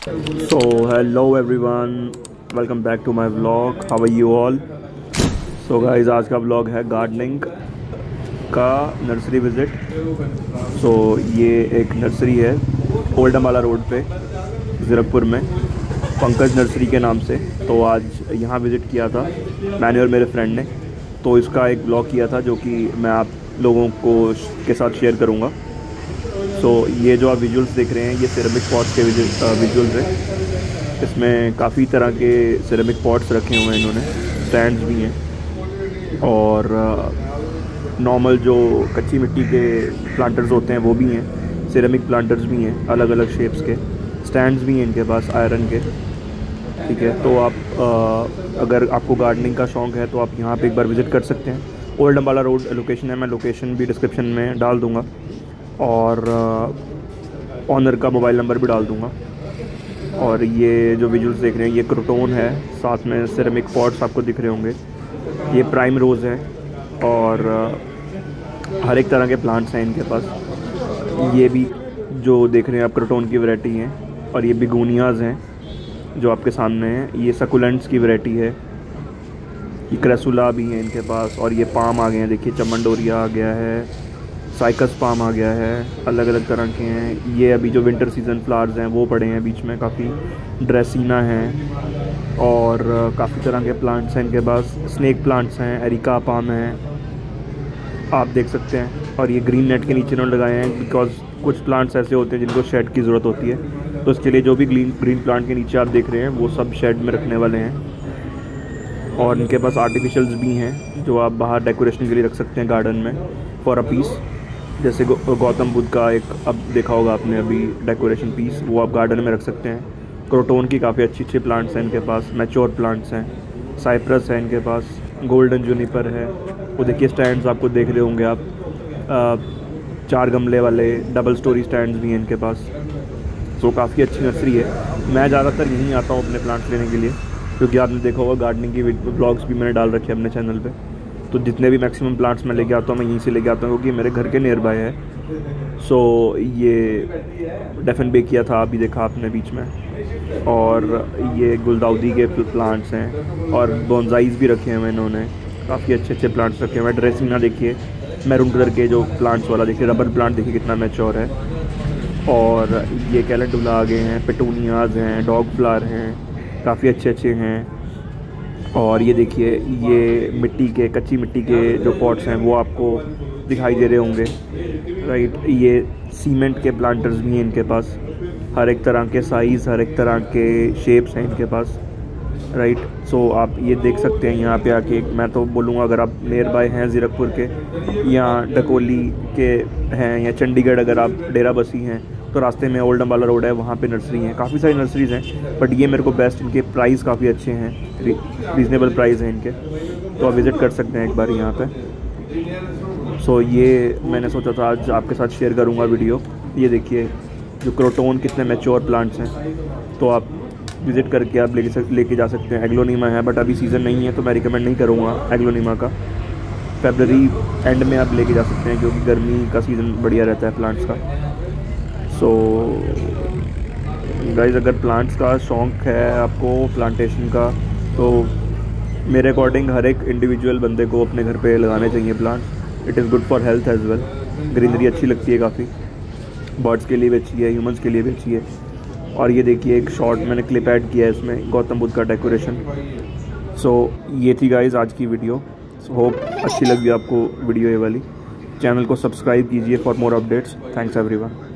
So hello everyone, welcome back to my vlog. How are you all? So guys, आज का vlog है gardening का nursery visit. So ये एक nursery है ओल्ड अम्बाला रोड पे ज़ीरकपुर में, पंकज नर्सरी के नाम से। तो आज यहाँ विज़िट किया था मैंने और मेरे फ्रेंड ने। तो इसका एक ब्लॉग किया था जो कि मैं आप लोगों को के साथ शेयर करूँगा। सो ये जो आप विजुअल्स देख रहे हैं ये सिरेमिक पॉट्स के विजुअल्स हैं। इसमें काफ़ी तरह के सिरेमिक पॉट्स रखे हुए हैं इन्होंने, स्टैंड्स भी हैं और नॉर्मल जो कच्ची मिट्टी के प्लांटर्स होते हैं वो भी हैं, सिरेमिक प्लांटर्स भी हैं, अलग अलग शेप्स के स्टैंड्स भी हैं इनके पास आयरन के। ठीक है, तो आप अगर आपको गार्डनिंग का शौक़ है तो आप यहाँ पे एक बार विज़िट कर सकते हैं। ओल्ड अम्बाला रोड लोकेशन है, मैं लोकेशन भी डिस्क्रिप्शन में डाल दूँगा और ऑनर का मोबाइल नंबर भी डाल दूँगा। और ये जो विजुअल्स देख रहे हैं ये क्रोटोन है, साथ में सिरेमिक पॉट्स आपको दिख रहे होंगे। ये प्राइम रोज़ है और हर एक तरह के प्लांट्स हैं इनके पास। ये भी जो देख रहे हैं आप क्रोटोन की वैरायटी हैं। और ये बिगोनियाज़ हैं जो आपके सामने हैं, ये सकुलेंट्स की वैरायटी है। ये क्रेसुला भी हैं इनके पास। और ये पाम आ गए हैं, देखिए चमनडोरिया आ गया है, साइकस पाम आ गया है, अलग अलग तरह के हैं। ये अभी जो विंटर सीजन फ्लावर्स हैं वो पड़े हैं बीच में, काफ़ी ड्रेसिना हैं और काफ़ी तरह के प्लांट्स हैं इनके पास। स्नेक प्लांट्स हैं, एरिका पाम है, आप देख सकते हैं। और ये ग्रीन नेट के नीचे इन्होंने लगाए हैं बिकॉज कुछ प्लांट्स ऐसे होते हैं जिनको शेड की ज़रूरत होती है, तो इसके लिए जो भी ग्रीन प्लांट के नीचे आप देख रहे हैं वो सब शेड में रखने वाले हैं। और इनके पास आर्टिफिशियल्स भी हैं जो आप बाहर डेकोरेशन के लिए रख सकते हैं गार्डन में फॉर अ पीस। जैसे गौतम बुद्ध का एक अब देखा होगा आपने अभी डेकोरेशन पीस, वो आप गार्डन में रख सकते हैं। क्रोटोन की काफ़ी अच्छे प्लांट्स हैं इनके पास, मैच्योर प्लांट्स हैं। साइप्रस है इनके पास, गोल्डन जूनिपर है। वो देखिए स्टैंड्स आपको देख रहे होंगे आप, 4 गमले वाले डबल स्टोरी स्टैंड्स भी हैं इनके पास। तो काफ़ी अच्छी नर्सरी है। मैं ज़्यादातर यहीं आता हूँ अपने प्लांट्स लेने के लिए, क्योंकि आपने देखा होगा गार्डनिंग की ब्लॉग्स भी मैंने डाल रखे हैं अपने चैनल पे। तो जितने भी मैक्सिमम प्लांट्स मैं लेके आता हूँ मैं यहीं से लेके आता हूँ, क्योंकि मेरे घर के नियर बाय है। सो ये डेफन बे किया था अभी देखा आपने बीच में। और ये गुलदाउदी के प्लांट्स हैं और बोनसाइज भी रखे हुए हैं इन्होंने, काफ़ी अच्छे प्लांट्स रखे हुए हैं। ड्रेसिना देखिए, मैरून कलर के जो प्लांट्स वाला देखिए, रबर प्लांट देखिए कितना मैच्योर है। और ये कैलेंडुला आ गए हैं, पेटूनियाज़ हैं, डॉग फ्लावर हैं, काफ़ी अच्छे हैं। और ये देखिए ये मिट्टी के, कच्ची मिट्टी के जो पॉट्स हैं वो आपको दिखाई दे रहे होंगे, राइट। ये सीमेंट के प्लांटर्स भी हैं इनके पास, हर एक तरह के साइज़, हर एक तरह के शेप्स हैं इनके पास, राइट। सो आप ये देख सकते हैं यहाँ पे आके। मैं तो बोलूँगा अगर आप नियर बाय हैं ज़ीरकपुर के या डकोली के हैं या चंडीगढ़ अगर आप डेरा बसी हैं तो रास्ते में ओल्ड अम्बाला रोड है, वहाँ पे नर्सरी हैं। काफ़ी सारी नर्सरीज़ हैं बट ये मेरे को बेस्ट, इनके प्राइस काफ़ी अच्छे हैं, रीज़नेबल प्राइस हैं इनके, तो आप विज़िट कर सकते हैं एक बार यहाँ पे। सो ये मैंने सोचा था आज आपके साथ शेयर करूँगा वीडियो। ये देखिए जो क्रोटोन कितने मैच्योर प्लांट्स हैं, तो आप विज़िट करके आप लेके जा सकते हैं। एग्लोनीमा है बट अभी सीज़न नहीं है तो मैं रिकमेंड नहीं करूँगा एग्लोनीमा का। फरवरी एंड में आप लेके जा सकते हैं क्योंकि गर्मी का सीज़न बढ़िया रहता है प्लांट्स का। सो गाइज़, अगर प्लांट्स का शौक़ है आपको प्लांटेशन का, तो मेरे अकॉर्डिंग हर एक इंडिविजुअल बंदे को अपने घर पे लगाने चाहिए plants. It is good for health as well. Greenery अच्छी लगती है काफ़ी, बर्ड्स के लिए भी अच्छी है, ह्यूमंस के लिए भी अच्छी है। और ये देखिए एक शॉर्ट मैंने क्लिप ऐड किया है इसमें, गौतम बुद्ध का डेकोरेशन। सो ये थी गाइज़ आज की वीडियो। होप अच्छी लगी आपको वीडियो ये वाली। चैनल को सब्सक्राइब कीजिए for more updates. Thanks everyone.